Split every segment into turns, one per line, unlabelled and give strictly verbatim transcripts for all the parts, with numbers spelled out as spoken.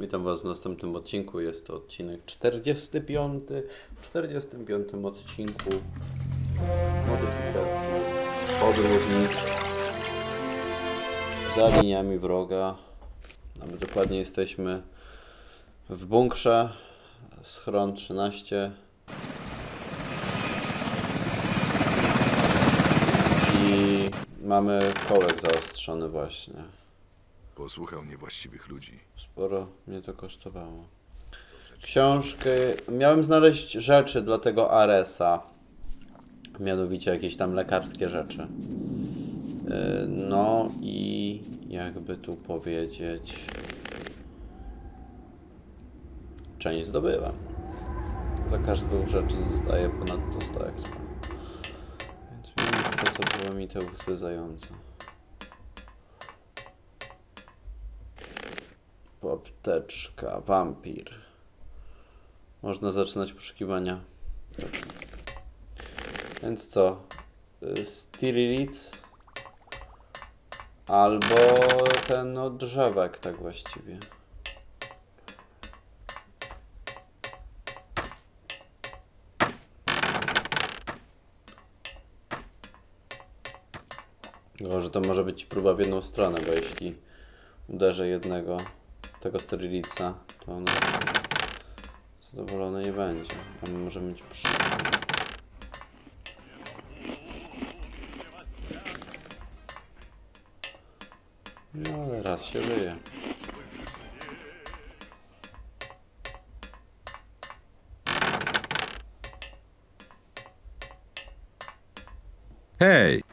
Witam Was w następnym odcinku. Jest to odcinek czterdziesty piąty. W czterdziestym piątym odcinku modyfikacji podróżnik za liniami wroga. A my dokładnie jesteśmy w bunkrze schron trzynaście i mamy kołek zaostrzony właśnie.
Posłuchał niewłaściwych ludzi.
Sporo mnie to kosztowało. Książkę. Miałem znaleźć rzeczy dla tego Aresa. Mianowicie jakieś tam lekarskie rzeczy. No i jakby tu powiedzieć, część zdobyłem. Za każdą rzecz zostaje ponadto sto expa. Więc wiem już, po co było mi te łzy zające. Apteczka, wampir. Można zaczynać poszukiwania. Dobrze. Więc co? Styrilitz albo ten no, drzewek, tak właściwie. Tylko, że to może być próba w jedną stronę, bo jeśli uderzę jednego tego Sterilica, to on raczej zadowolony nie będzie. A my możemy mieć przy... No ale raz się żyje.
Эй!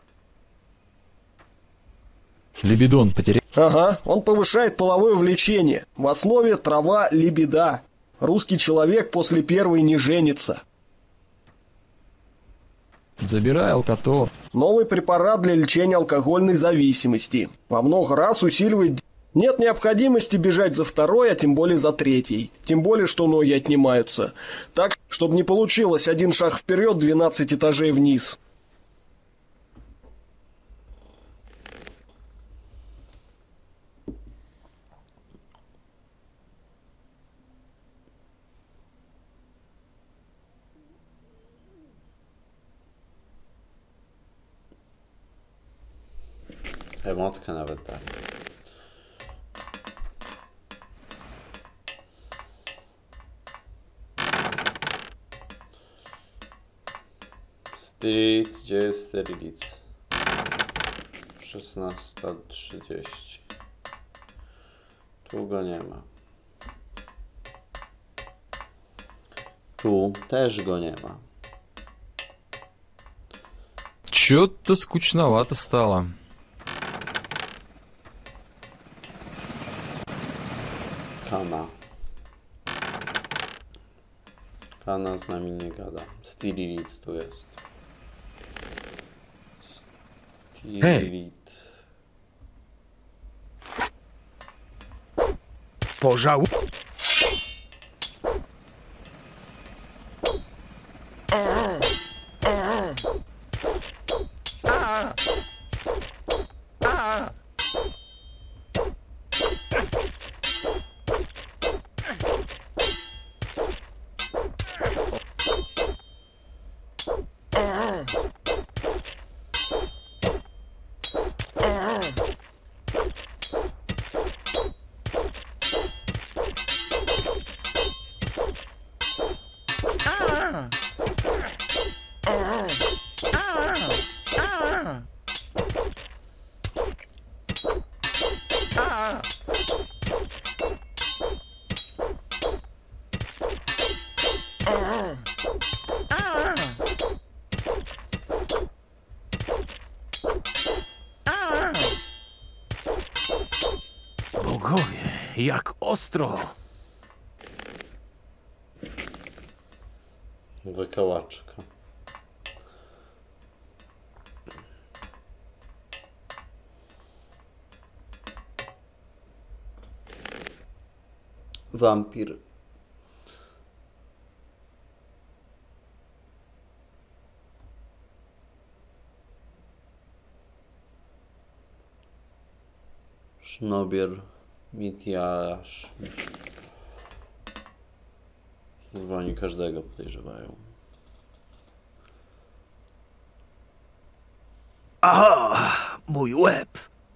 Либидон потерял.
Ага, он повышает половое влечение. В основе трава либидо. Русский человек после первой не женится.
Забирай алкотор.
Новый препарат для лечения алкогольной зависимости. Во много раз усиливает... Нет необходимости бежать за второй, а тем более за третьей. Тем более, что ноги отнимаются. Так, чтобы не получилось один шаг вперед, двенадцать этажей вниз.
Emotkę nawet dali. Sterilic, gdzie jest Sterilic? szesnasta trzydzieści. Tu go nie ma. Tu też go nie ma.
Чё-то скучновато стало.
Kana. Kana z nami nie gada. Styrilitz tu jest. Styrilitz.
Pożał...
Bogowie, jak ostro!
Wykałaczka. Wampir. Sznobier, Mitiasz. Kurwa, oni każdego podejrzewają.
Aha! Mój łeb!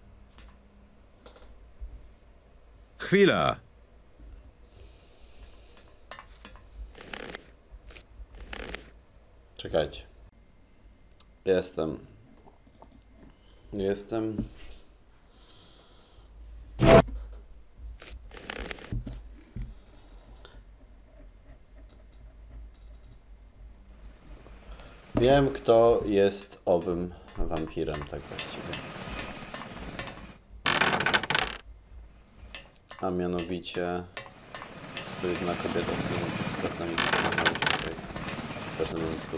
Chwila!
Czekajcie. Jestem. Jestem. Wiem, kto jest owym wampirem, tak właściwie. A mianowicie jest to jedna kobieta z tymi krasnami, które znaleźć tutaj. Proszę na stóp.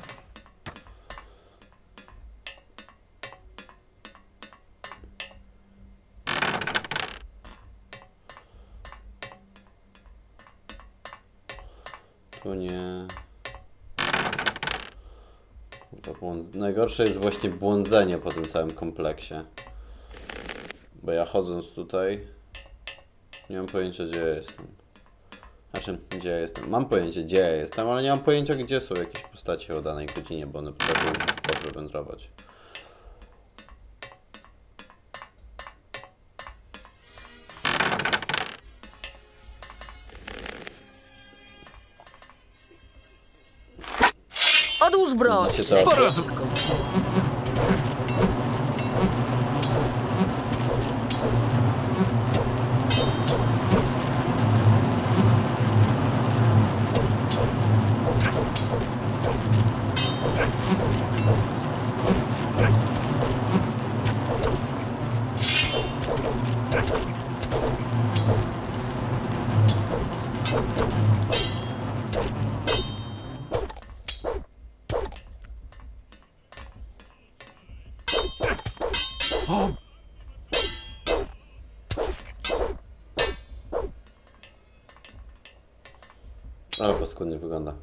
Tu nie... Kurwa, błąd... Najgorsze jest właśnie błądzenie po tym całym kompleksie. Bo ja chodząc tutaj nie mam pojęcia, gdzie ja jestem. Znaczy, gdzie ja jestem. Mam pojęcie, gdzie ja jestem, ale nie mam pojęcia, gdzie są jakieś postacie o danej godzinie, bo one potrafią dobrze wędrować.
Odłóż broń!
Widzicie to?
Porozum...
Ale paskudnie wygląda.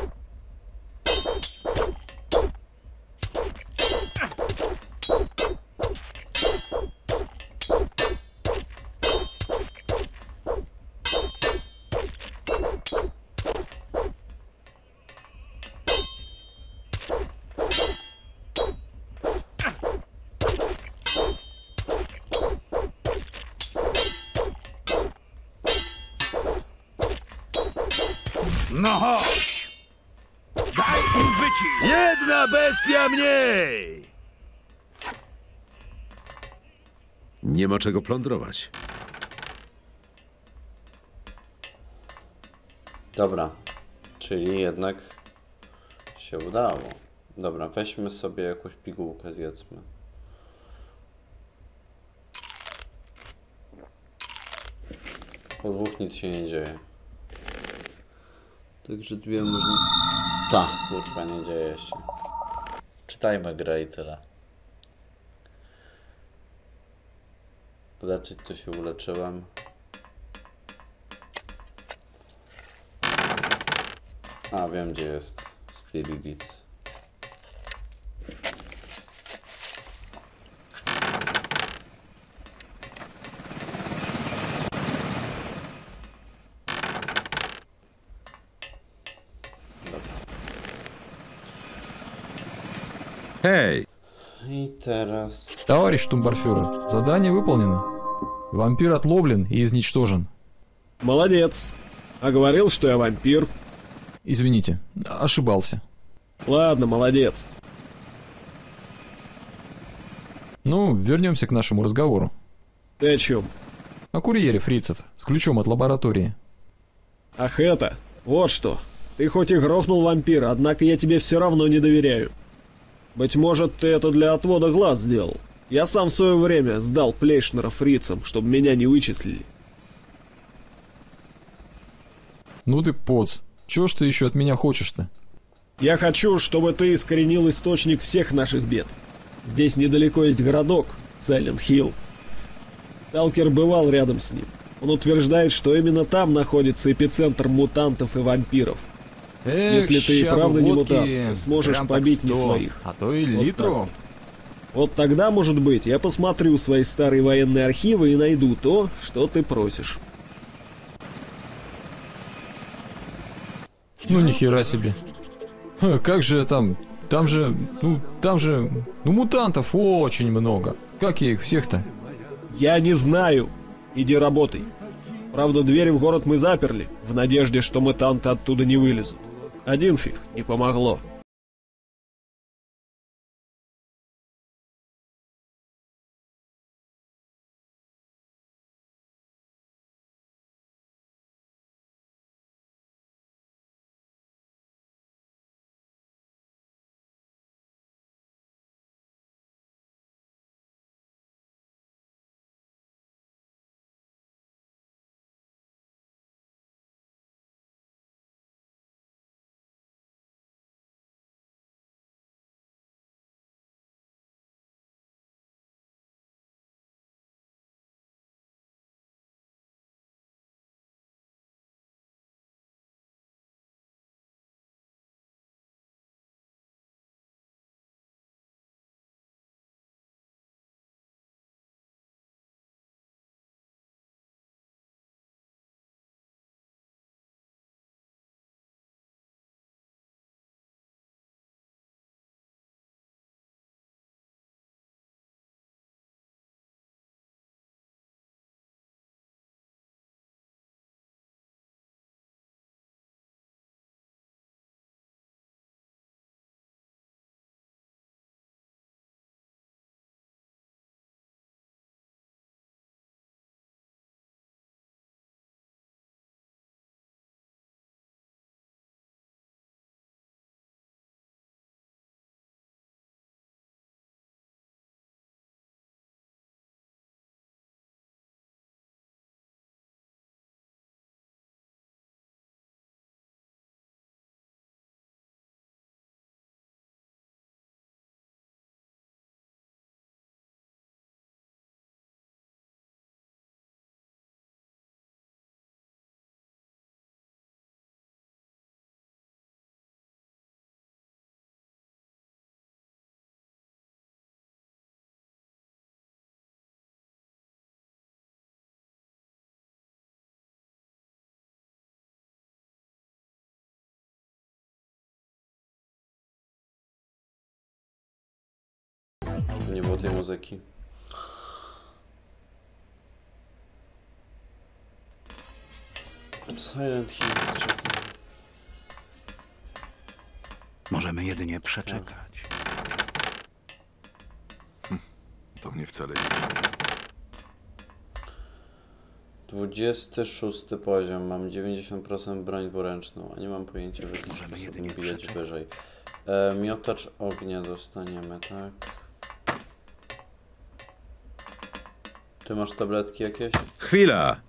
No chodź! Daj im wycisk!
Jedna bestia mniej! Nie ma czego plądrować.
Dobra, czyli jednak się udało. Dobra, weźmy sobie jakąś pigułkę, zjedzmy. Po dwóch nic się nie dzieje. Także dwie można... Tak, kurwa, nie dzieje się. Czytajmy grę i tyle. Leczyć to się uleczyłem. A, wiem gdzie jest Styrilic.
Hej!
I teraz...
Товарищ штумбарфюрер, задание выполнено. Вампир отловлен и изничтожен.
Молодец. А говорил, что я вампир.
Извините, ошибался.
Ладно, молодец.
Ну, вернемся к нашему разговору.
Ты о чем?
О курьере фрицев с ключом от лаборатории.
Ах это, вот что. Ты хоть и грохнул вампира, однако я тебе все равно не доверяю. Быть может, ты это для отвода глаз сделал. Я сам в свое время сдал Плейшнера фрицам, чтобы меня не вычислили.
Ну ты поц, чего ж ты еще от меня хочешь-то?
Я хочу, чтобы ты искоренил источник всех наших бед. Здесь недалеко есть городок, Сайленд-Хилл. Сталкер бывал рядом с ним. Он утверждает, что именно там находится эпицентр мутантов и вампиров.
Эх,
Если ты и
ща бы
правда не
водки,
мутант, то сможешь
грамм так
побить не
сто,
своих.
А то и
Вот
литру.
так. Вот тогда, может быть, я посмотрю свои старые военные архивы и найду то, что ты просишь.
Ну нихера себе. Ха, как же там... Там же... Ну, там же... Ну, мутантов очень много. Как я их всех-то?
Я не знаю. Иди работай. Правда, двери в город мы заперли, в надежде, что мутанты оттуда не вылезут. Один фиг, не помогло.
Nie było tej muzyki. Silent Hill.
Możemy jedynie przeczekać.
To mnie wcale nie...
dwudziesty szósty poziom. Mam dziewięćdziesiąt procent broń dwuręczną, a nie mam pojęcia, w jaki
Możemy
sposób
jedynie
bijać
przeczekać.
wyżej. E, miotacz ognia dostaniemy, tak? Ty masz tabletki jakieś?
Chwila!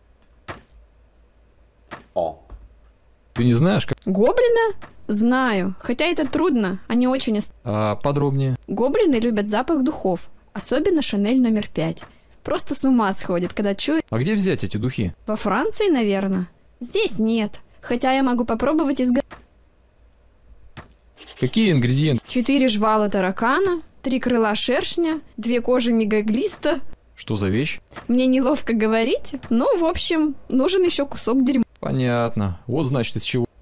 O!
Ты не знаешь, как...
Гоблина? Знаю, хотя это трудно, они очень... ос-
А подробнее?
Гоблины любят запах духов, особенно Шанель номер пять. Просто с ума сходит, когда чуют...
А где взять эти духи?
Во Франции, наверное. Здесь нет, хотя я могу попробовать изготовить.
Какие ингредиенты?
Четыре жвала таракана, три крыла шершня, две кожи мегаглиста.
Что за вещь?
Мне неловко говорить, но, в общем, нужен еще кусок дерьма.
Понятно. Вот значит из чего.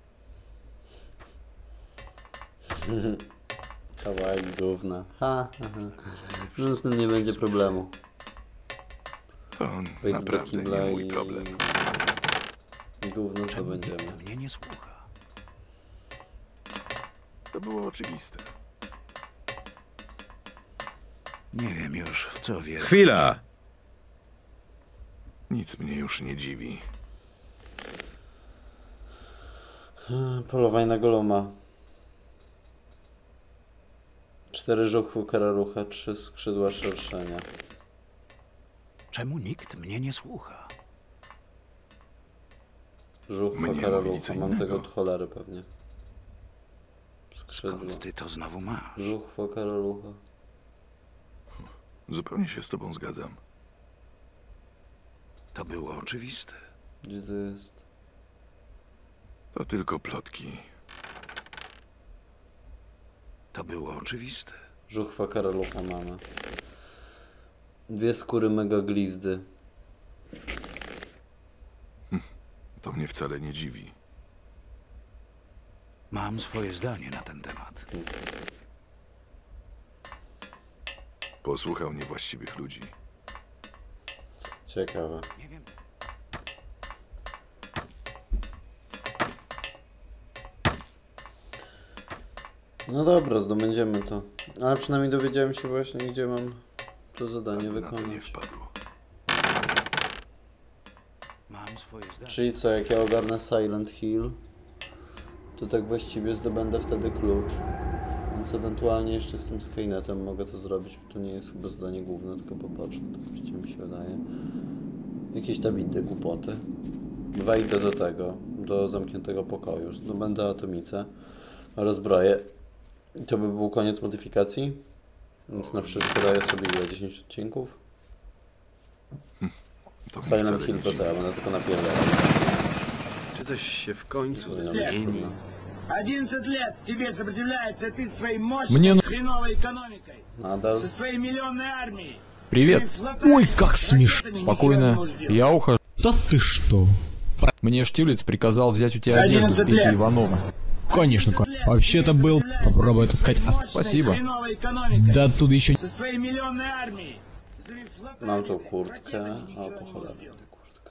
Kawałek gówna. Ha, ha, ha. No z tym nie będzie problemu.
To
Wejdź do
naprawdę
kibla
nie mój
i...
problem.
i gówno
Czemu
zdobędziemy.
nikt mnie nie słucha?
To było oczywiste.
Nie wiem już, w co wierzyć.
Chwila!
Nic mnie już nie dziwi.
Polowań na goloma. Cztery żuchwy karalucha, trzy skrzydła szerszenia.
Czemu nikt mnie nie słucha?
Żuchwa
Mnie
karalucha,
mówili co
mam tego
innego.
od cholery pewnie. Skrzydła.
Skąd ty to znowu masz?
Żuchwa karalucha.
Zupełnie się z tobą zgadzam.
To było oczywiste.
Gdzie to jest?
To tylko plotki.
To było oczywiste.
Żuchwa karalucha mamy. Dwie skóry megaglizdy.
To mnie wcale nie dziwi.
Mam swoje zdanie na ten temat.
Posłuchał niewłaściwych ludzi.
Ciekawe.
Nie wiem.
No dobra, zdobędziemy to. Ale przynajmniej dowiedziałem się właśnie, gdzie mam to zadanie
Na to nie
wykonać.
wpadł.
Mam swoje zdanie.
Czyli co, jak ja ogarnę Silent Hill, to tak właściwie zdobędę wtedy klucz. Więc ewentualnie jeszcze z tym Skynetem mogę to zrobić, bo to nie jest chyba zadanie główne, tylko poboczne, tak właściwie mi się wydaje. Jakieś tam inne głupoty. Wejdę do tego, do zamkniętego pokoju, zdobędę atomicę, rozbroję. I to by był koniec modyfikacji. Więc na wszystko daję sobie ile? dziesięć odcinków?
To mnie
Silent
wcale
Hill
nie
to co,
dziwi.
ja będę tylko napierdalał.
Czy coś się w końcu
Powinno
zmieni?
być trudno.
одиннадцать лет тебе сопротивляется, ты своей мощной,
Мне ну-
хреновой экономикой,
Nadal.
со своей миллионной армией.
Привет. Ой, как смешно. Спокойно. Я ухожу. Да ты что? Мне Штирлиц приказал взять у тебя одежду
одиннадцать
Пети
лет.
Иванова. Конечно, ко- вообще-то был. Попробуй отыскать. А, спасибо.
Хреновой экономикой,
Да оттуда еще...
со своей миллионной армией. Своими флотами,
Mam tą
блядь,
kurtkę,
ракетами
a
ничего
po
не
cholerę
можешь сделать.
tę kurtkę.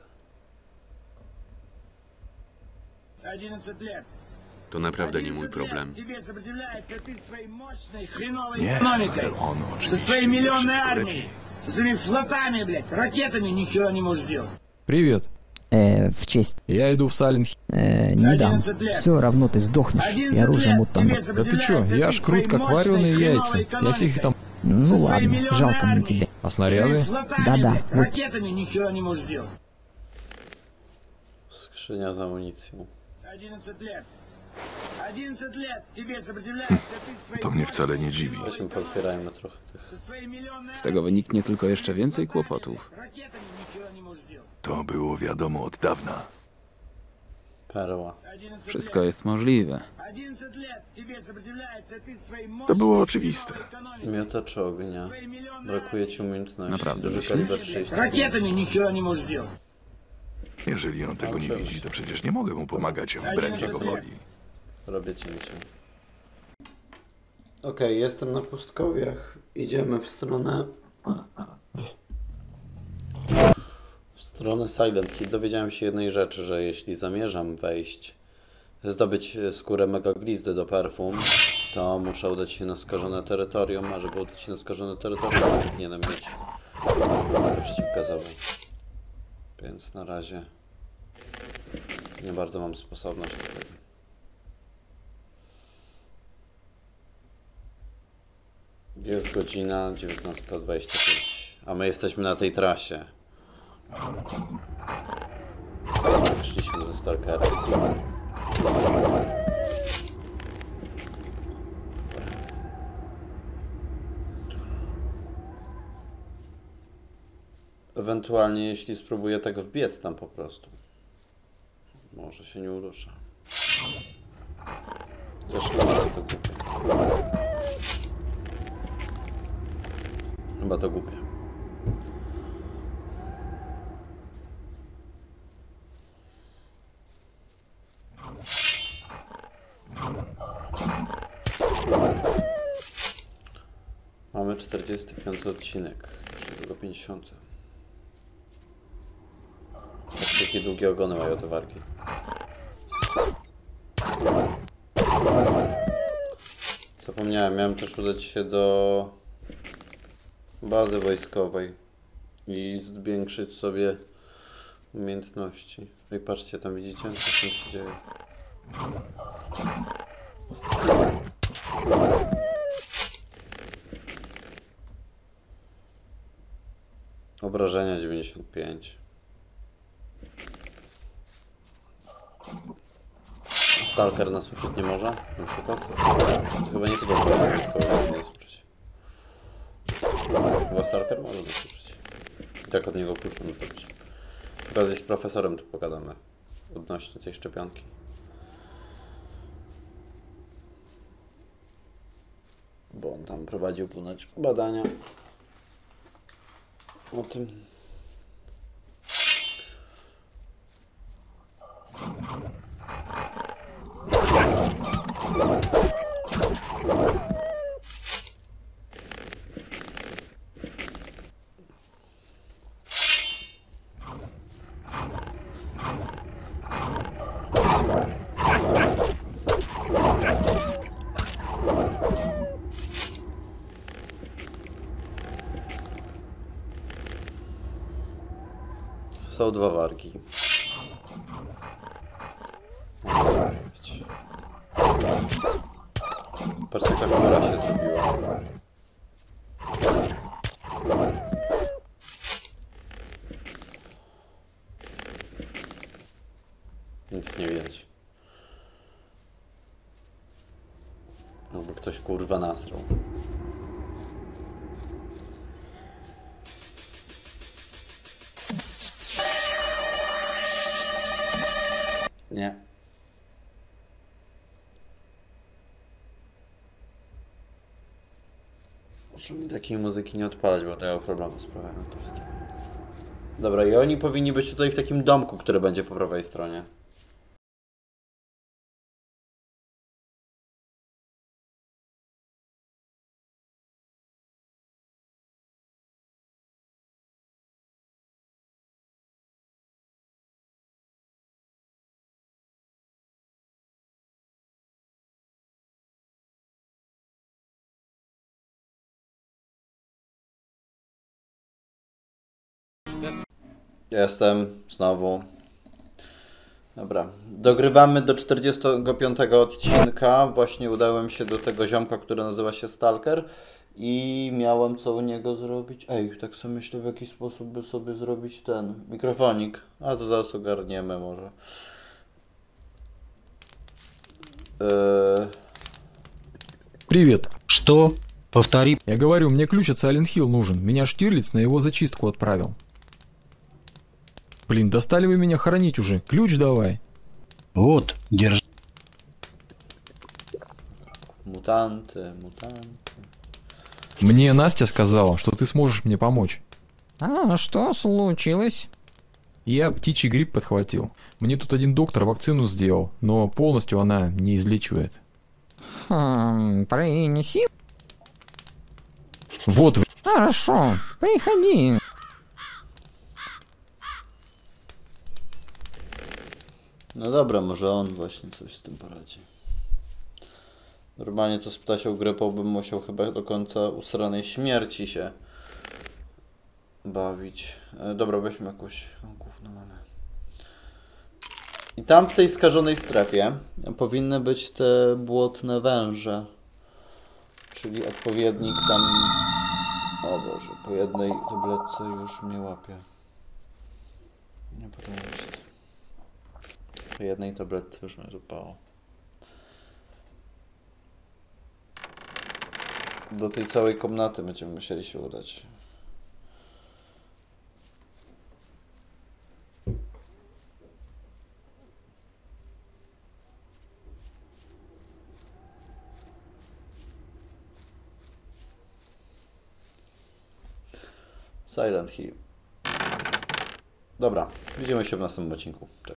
одиннадцать лет.
To naprawdę nie mój
одиннадцать лет
problem.
тебе сопротивляется, ты своей мощной, хреновой
Nie,
экономикой,
on
со
oczywiście
своей
wie
миллионной
wszystko
армией,
lepiej.
со своими флотами, блядь, ракетами ничего не можешь сделать.
Привет.
Э, в честь.
Я иду в Silent Hill.
Э, не дам.
одиннадцать лет.
Все равно ты сдохнешь. И
одиннадцать
оружие
лет
мутанта.
тебе
Да ты чё, я ж крут, как вареные яйца. Я всех их там...
Ну
Со своей
ладно,
миллионной
жалко мне
армией.
тебя.
А снаряды?
Флотами,
Да-да,
блядь,
вот.
ракетами ничего не можешь сделать.
Skrzynia z amunicją.
одиннадцать лет. одиннадцать лет тебе сопротивляется, ты своей
To mnie wcale nie dziwi.
Weźmy, pootwierajmy trochę tych.
со своей миллионной
Z tego wyniknie tylko jeszcze więcej kłopotów.
ракетами ничего не можешь сделать.
To było wiadomo od dawna.
Perła.
одиннадцать
Wszystko
лет.
jest możliwe.
одиннадцать лет тебе сопротивляется, ты своей
To było
мощной,
oczywiste.
хреновой экономикой,
Miotacz
со
ognia.
своей миллионной
Brakuje ci umiejętności.
Naprawdę,
Duży
myślisz?
kaliber
армией,
trzydzieści
ракетами
pięć.
ничего не можешь сделать.
Jeżeli on tego nie
Oczywiście.
widzi, to przecież nie mogę mu pomagać wbrew jego woli.
Robię cięcie. Okej, jestem na pustkowiach. Idziemy w stronę... W stronę Silent Hill. Dowiedziałem się jednej rzeczy, że jeśli zamierzam wejść, zdobyć skórę megaglizdy do perfum, to muszę udać się na skażone terytorium, a żeby udać się na skażone terytorium, powinienem mieć maskę przeciwgazową. Więc na razie nie bardzo mam sposobność do tego. Jest godzina dziewiętnasta dwadzieścia pięć, a my jesteśmy na tej trasie. Szliśmy ze Stalkerem. Ewentualnie jeśli spróbuję tak wbiec tam po prostu. Może się nie uruszę. Zresztą to głupie. Chyba to głupie. Mamy czterdziesty piąty odcinek. Już niedługo pięćdziesiąty. Patrzcie, jakie długie ogony mają te wargi. Zapomniałem, miałem też udać się do bazy wojskowej i zwiększyć sobie umiejętności. No i patrzcie, tam widzicie, co tam się dzieje. Obrażenia dziewięćdziesiąt pięć. Stalker nas uczyć nie może, na przykład. To chyba nie tylko bazy wojskowej może nas uczyć. Chyba Stalker może nas uczyć. I tak od niego klucz mamy zdobyć. Przy okazji z profesorem tu pogadamy odnośnie tej szczepionki. Bo on tam prowadził ponoć badania o tym. Są dwa wargi. Patrzcie, jak ta chmura się zrobiła. Nic nie widać. Albo ktoś kurwa nasrał. Nie. Muszę mi takiej muzyki nie odpalać, bo to miał problemu z prawami autorskimi. Dobra, i oni powinni być tutaj w takim domku, który będzie po prawej stronie. Jestem znowu. Dobra, dogrywamy do czterdziestego piątego odcinka. Właśnie udałem się do tego ziomka, który nazywa się Stalker i miałem co u niego zrobić. Ej, tak sobie myślę, w jaki sposób by sobie zrobić ten mikrofonik. A to zaraz ogarniemy może. Eee...
Привет.
Что? Повтори.
Я говорю, мне ключ от Silent Hill нужен. Меня Штирлиц на его зачистку отправил. Блин, достали вы меня хоронить уже. Ключ давай.
Вот, держи.
Мутанты, мутанты.
Мне Настя сказала, что ты сможешь мне помочь.
А что случилось?
Я птичий грипп подхватил. Мне тут один доктор вакцину сделал, но полностью она не излечивает.
Хм, принеси.
Вот вы.
Хорошо, приходи.
No dobra, może on właśnie coś z tym poradzi. Normalnie to z ptasią grypą bym musiał chyba do końca usranej śmierci się bawić. E, dobra, weźmy jakąś gówno mamy. I tam w tej skażonej strefie powinny być te błotne węże. Czyli odpowiednik tam... O Boże, po jednej tabletce już mnie łapie. Nie podoba mi się to. Po jednej tabletce już mnie zupało. Do tej całej komnaty będziemy musieli się udać. Silent Hill. Dobra, widzimy się w następnym odcinku. Cześć.